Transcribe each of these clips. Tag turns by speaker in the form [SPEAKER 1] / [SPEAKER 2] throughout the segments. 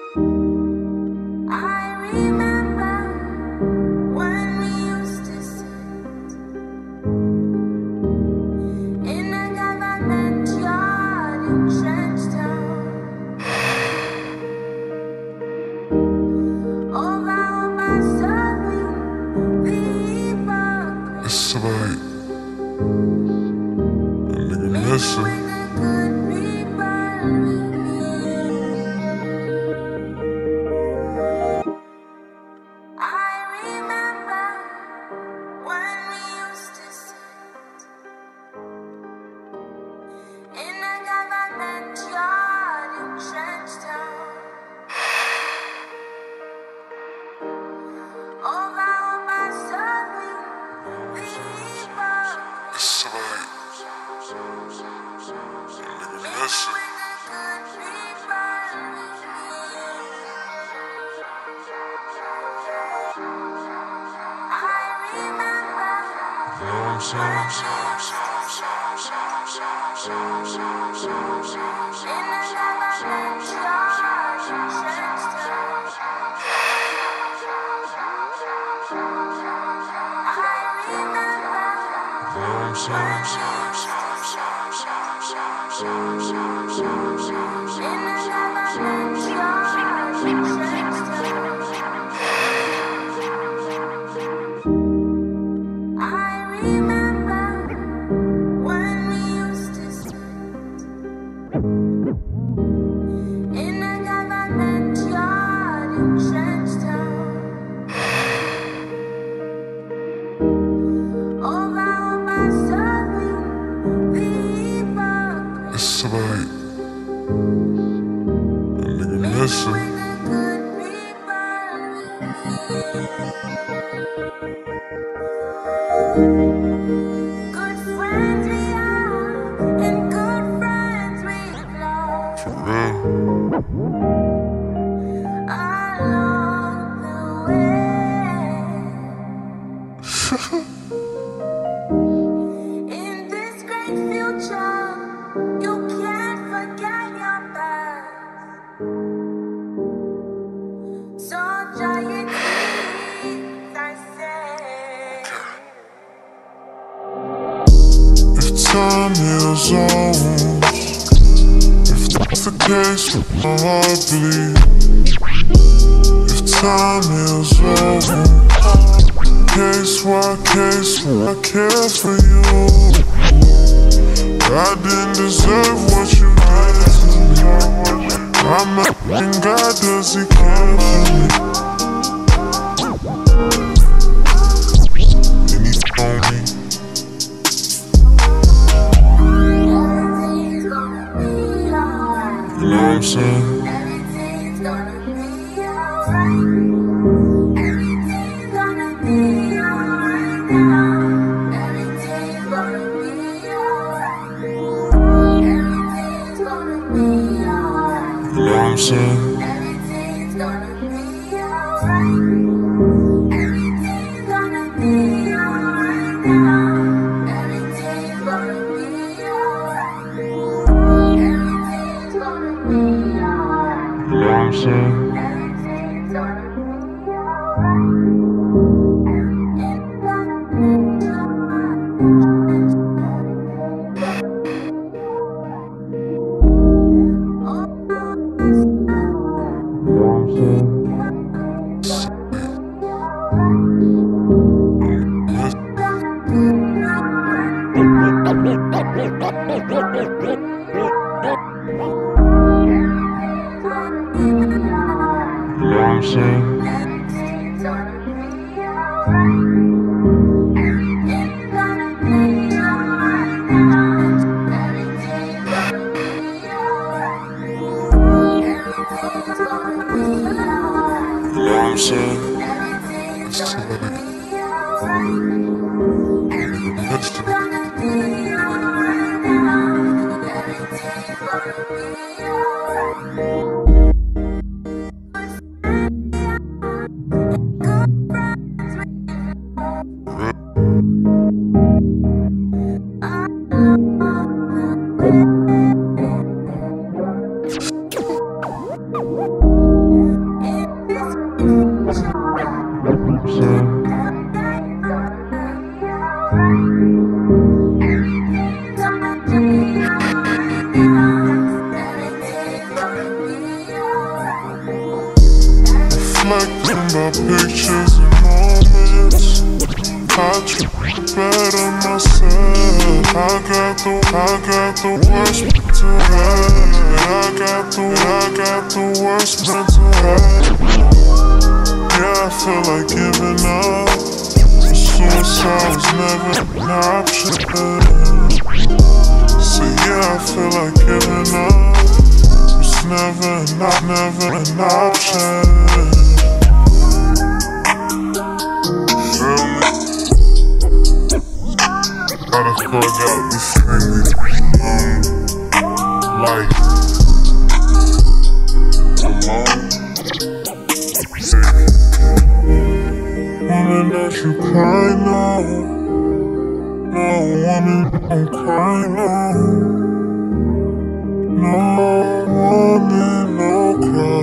[SPEAKER 1] Time heals all wounds. If that's the case, my heart bleeds. If time heals all wounds, case why I care for you. I didn't deserve what you did to me. I'm asking God, does He care for me? And He told me. You know what I'm saying?
[SPEAKER 2] Everything's gonna be alright. Everything's gonna be alright now. Everything's gonna be alright. Everything's gonna be alright.
[SPEAKER 1] You know what I'm saying?
[SPEAKER 2] Everything's gonna be alright. Everything's gonna be alright now. Everything's gonna be alright. Everything's gonna be alright.
[SPEAKER 1] You know what I'm saying?
[SPEAKER 2] Everything's gonna be alright. Everything's gonna be
[SPEAKER 1] reflecting about pictures and moments. I try better myself. I got the worst mental health. I got the worst mental health. Yeah, I feel like giving up. Suicide was never an option. So yeah, I feel like giving up. It's never an option. Feel me? How the fuck got me singing? Like alone. Woman, don't you cry now. No, woman, don't cry now. No, woman, don't cry.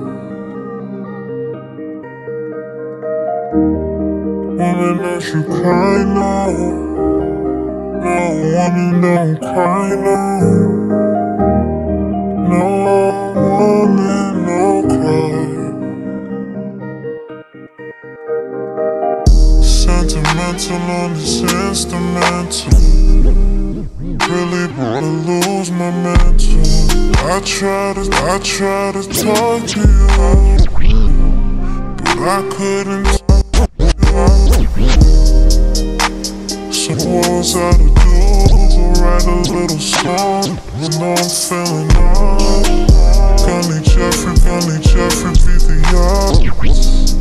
[SPEAKER 1] Woman, don't you cry now. No, woman, don't cry now. No, woman, don't cry. Sentimental on this instrumental. Really wanna lose my mental. I try to talk to you, but I couldn't talk to you. So what was I to do? Go write a little song. You know I'm feeling off. Gunny Jeffrey beat the odds.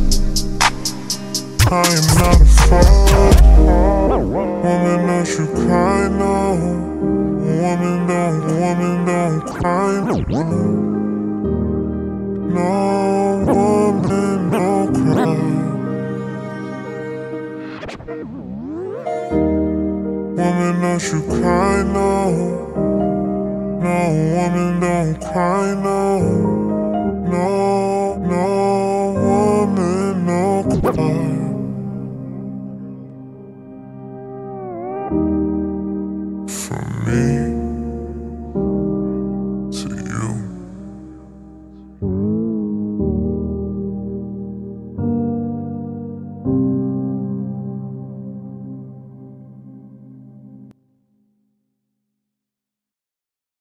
[SPEAKER 1] I am not a fraud. Woman, don't you cry now. Woman, don't cry now. No, woman, don't cry. Woman, don't you cry now. No, woman, don't cry now.